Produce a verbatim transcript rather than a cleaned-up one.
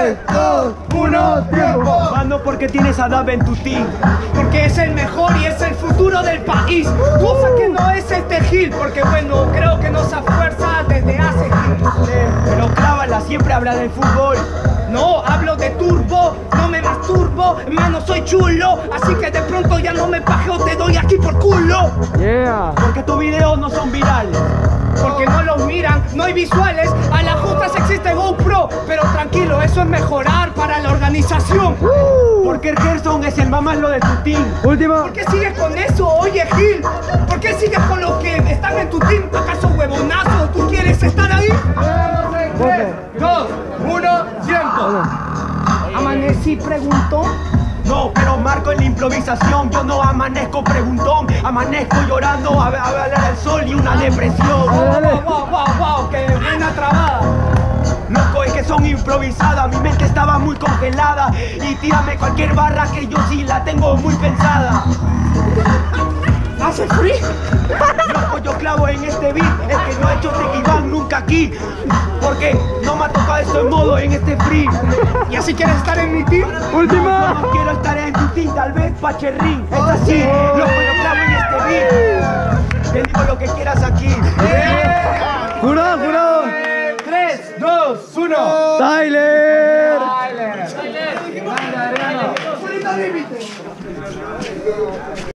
tres, dos, uno, tiempo. Mano, porque tienes a Dave en tu team. Porque es el mejor y es el futuro del país. Cosa que no es este Gil, porque bueno, creo que nos afuerza desde hace Gil. Eh, pero clávala, siempre habla del fútbol. No, hablo de turbo, no me masturbo, mano, soy chulo. Así que de pronto ya no me pajeo, te doy aquí por culo. Yeah. Porque tus videos no son virales. Porque no los miran, no hay visuales. A las justas existe GoPro, pero tranquilo, eso es mejorar para la organización. Porque el Gerson es el mamalo de tu team. Última. ¿Por qué sigues con eso, oye Gil? ¿Por qué sigues con los que están en tu team? ¿Acaso huevonazo? ¿Tú quieres estar ahí? tres, dos, uno, tiempo. Amanecí, preguntó. No, pero marco en la improvisación. Yo no amanezco preguntón. Amanezco llorando a, a ver al sol y una depresión. Wow, wow, wow, wow, qué buena trabada. Loco, es que son improvisadas. Mi mente estaba muy congelada. Y tírame cualquier barra que yo sí la tengo muy pensada. ¿Hace free? Loco, yo clavo en este beat. Es que no he hecho Tequibán nunca aquí. Porque no me ha tocado esto en modo en este free. ¿Y así quieres estar en mi team? Última. No, no quiero estar en tu team, tal vez Pacherrín. Es así, loco, yo clavo en este beat. Te digo lo que quieras aquí. Jurado, jurado. tres, dos, uno. Tyler. Tyler. Grande, Adriano.